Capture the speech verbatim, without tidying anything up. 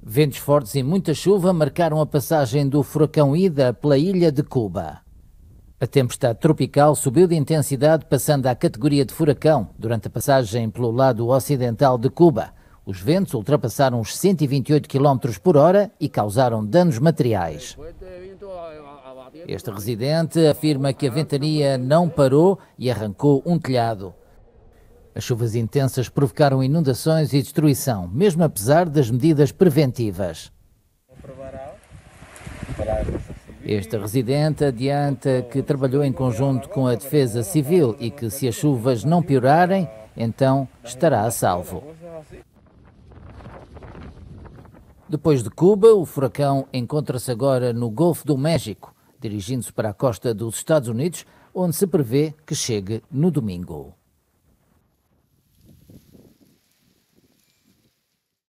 Ventos fortes e muita chuva marcaram a passagem do furacão Ida pela ilha de Cuba. A tempestade tropical subiu de intensidade, passando à categoria de furacão durante a passagem pelo lado ocidental de Cuba. Os ventos ultrapassaram os cento e vinte e oito quilómetros por hora e causaram danos materiais. Este residente afirma que a ventania não parou e arrancou um telhado. As chuvas intensas provocaram inundações e destruição, mesmo apesar das medidas preventivas. Este residente adianta que trabalhou em conjunto com a Defesa Civil e que, se as chuvas não piorarem, então estará a salvo. Depois de Cuba, o furacão encontra-se agora no Golfo do México, dirigindo-se para a costa dos Estados Unidos, onde se prevê que chegue no domingo.